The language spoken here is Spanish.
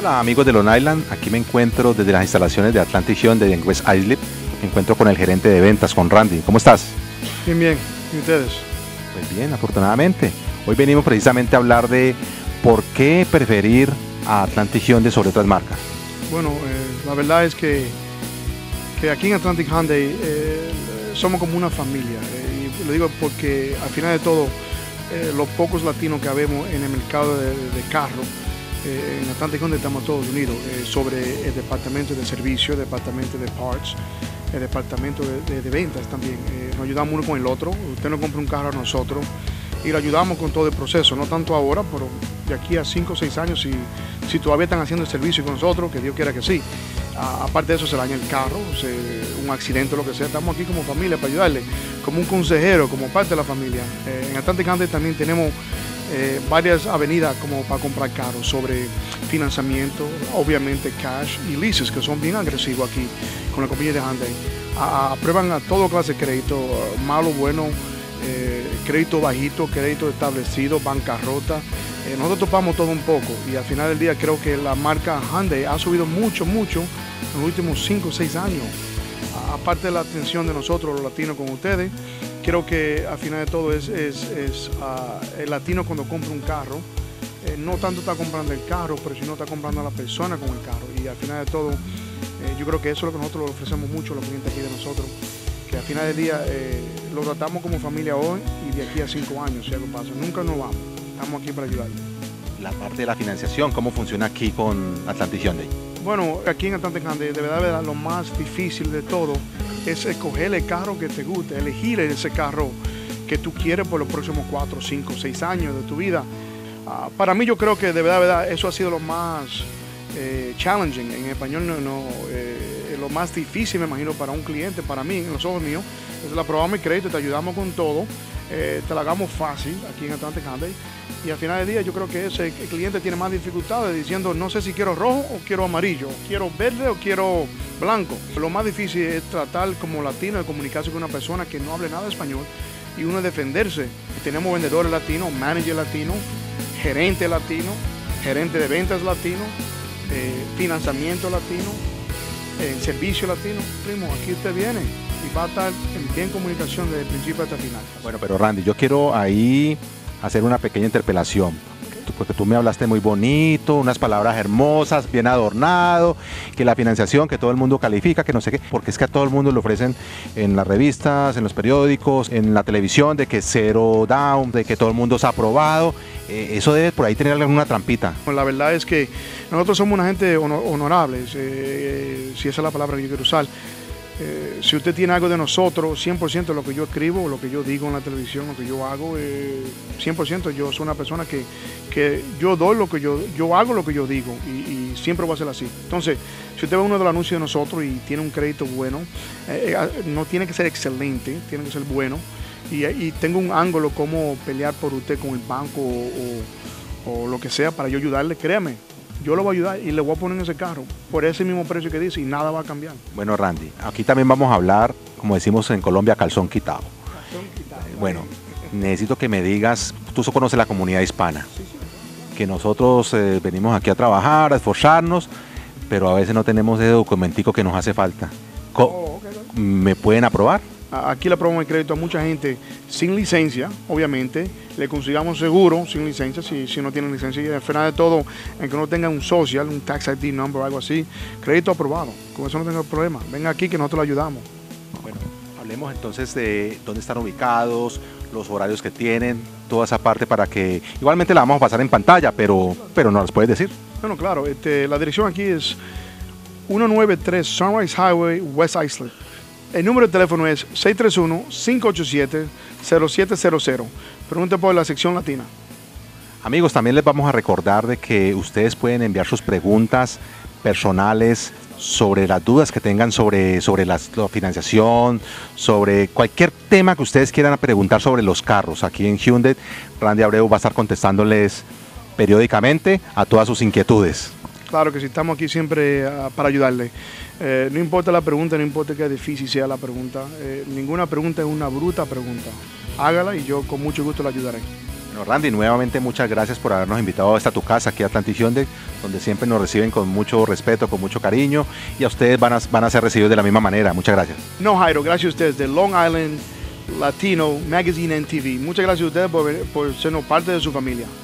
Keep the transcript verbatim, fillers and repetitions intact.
Hola amigos de Long Island, aquí me encuentro desde las instalaciones de Atlantic Hyundai en West Islip. Me encuentro con el gerente de ventas, con Randy. ¿Cómo estás? Bien, bien. ¿Y ustedes? Pues bien, afortunadamente. Hoy venimos precisamente a hablar de por qué preferir a Atlantic Hyundai sobre otras marcas. Bueno, eh, la verdad es que, que aquí en Atlantic Hyundai eh, somos como una familia. Eh, y lo digo porque al final de todo, eh, los pocos latinos que habemos en el mercado de, de carro, eh, en Atlantic Hyundai estamos todos unidos eh, sobre el departamento de servicio, el departamento de parts, el departamento de, de, de ventas también. Eh, nos ayudamos uno con el otro. Usted nos compra un carro a nosotros y lo ayudamos con todo el proceso, no tanto ahora, pero de aquí a cinco o seis años, si, si todavía están haciendo el servicio con nosotros, que Dios quiera que sí. A, aparte de eso, se daña el carro, se, un accidente o lo que sea, estamos aquí como familia para ayudarle, como un consejero, como parte de la familia. Eh, en Atlantic Hyundai también tenemos eh, varias avenidas como para comprar carros, sobre financiamiento, obviamente cash y leases, que son bien agresivos aquí con la compañía de Hyundai. A, aprueban a todo clase de crédito, malo, bueno, eh, crédito bajito, crédito establecido, bancarrota. Eh, nosotros topamos todo un poco y al final del día creo que la marca Hyundai ha subido mucho, mucho en los últimos cinco o seis años. A, aparte de la atención de nosotros los latinos con ustedes, creo que al final de todo es, es, es uh, el latino cuando compra un carro, eh, no tanto está comprando el carro, pero sino está comprando a la persona con el carro. Y al final de todo, eh, yo creo que eso es lo que nosotros le ofrecemos mucho a los clientes aquí de nosotros, que al final del día eh, lo tratamos como familia hoy y de aquí a cinco años, si algo pasa. Nunca nos vamos, estamos aquí para ayudarle. La parte de la financiación, ¿cómo funciona aquí con Atlantic Hyundai? Bueno, aquí en Atlantic Hyundai, de verdad, de verdad, lo más difícil de todo es escoger el carro que te guste, elegir ese carro que tú quieres por los próximos cuatro, cinco, seis años de tu vida. Uh, para mí yo creo que de verdad, de verdad, eso ha sido lo más eh, challenging, en español no, no eh, lo más difícil, me imagino, para un cliente, para mí, en los ojos míos, es la probamos el crédito, te ayudamos con todo, eh, te la hagamos fácil aquí en Atlantic Hyundai. Y al final del día yo creo que ese el cliente tiene más dificultades diciendo no sé si quiero rojo o quiero amarillo, quiero verde o quiero blanco. Lo más difícil es tratar como latino de comunicarse con una persona que no hable nada de español y uno defenderse. Tenemos vendedores latinos, manager latino, gerente latino, gerente de ventas latino, eh, financiamiento latino, eh, servicio latino. Primo, aquí usted viene y va a estar en bien comunicación desde el principio hasta el final. Bueno, pero Randy, yo quiero ahí hacer una pequeña interpelación, porque tú me hablaste muy bonito, unas palabras hermosas, bien adornado, que la financiación, que todo el mundo califica, que no sé qué, porque es que a todo el mundo le ofrecen en las revistas, en los periódicos, en la televisión, de que cero down, de que todo el mundo se ha aprobado. Eh, eso debe por ahí tener alguna trampita. La verdad es que nosotros somos una gente honorable, eh, si esa es la palabra que yo quiero usar. Eh, si usted tiene algo de nosotros, cien por ciento lo que yo escribo, lo que yo digo en la televisión, lo que yo hago, eh, cien por ciento yo soy una persona que, que yo doy lo que yo, yo hago lo que yo digo y, y siempre va a ser así. Entonces, si usted ve uno de los anuncios de nosotros y tiene un crédito bueno, eh, eh, no tiene que ser excelente, tiene que ser bueno y, y tengo un ángulo como pelear por usted con el banco o, o, o lo que sea para yo ayudarle, créame. Yo lo voy a ayudar y le voy a poner en ese carro por ese mismo precio que dice y nada va a cambiar. Bueno, Randy, aquí también vamos a hablar, como decimos en Colombia, calzón quitado. Calzón quitado. Eh, bueno, necesito que me digas, tú conoces la comunidad hispana, Sí, sí. que nosotros eh, venimos aquí a trabajar, a esforzarnos, pero a veces no tenemos ese documentico que nos hace falta. Co- Oh, okay, okay. ¿Me pueden aprobar? Aquí le aprobamos el crédito a mucha gente sin licencia, obviamente. Le consigamos seguro sin licencia, si, si no tienen licencia. Y al final de todo, en que no tenga un social, un tax I D number o algo así, crédito aprobado. Con eso no tengo problema. Venga aquí que nosotros lo ayudamos. Bueno, hablemos entonces de dónde están ubicados, los horarios que tienen, toda esa parte para que... Igualmente la vamos a pasar en pantalla, pero, pero no las puedes decir. Bueno, claro, este, la dirección aquí es ciento noventa y tres Sunrise Highway, West Islip. El número de teléfono es seis tres uno, cinco ocho siete, cero siete cero cero. Pregunte por la sección latina. Amigos, también les vamos a recordar de que ustedes pueden enviar sus preguntas personales sobre las dudas que tengan sobre, sobre la, la financiación, sobre cualquier tema que ustedes quieran preguntar sobre los carros. Aquí en Hyundai, Randy Abreu va a estar contestándoles periódicamente a todas sus inquietudes. Claro que sí, estamos aquí siempre uh, para ayudarle. Eh, no importa la pregunta, no importa qué difícil sea la pregunta. Eh, ninguna pregunta es una bruta pregunta. Hágala y yo con mucho gusto la ayudaré. Bueno, Randy, nuevamente muchas gracias por habernos invitado a esta tu casa, aquí a Atlantic Hyundai, donde siempre nos reciben con mucho respeto, con mucho cariño, y a ustedes van a, van a ser recibidos de la misma manera. Muchas gracias. No, Jairo, gracias a ustedes de Long Island Latino Magazine and T V. Muchas gracias a ustedes por, por ser parte de su familia.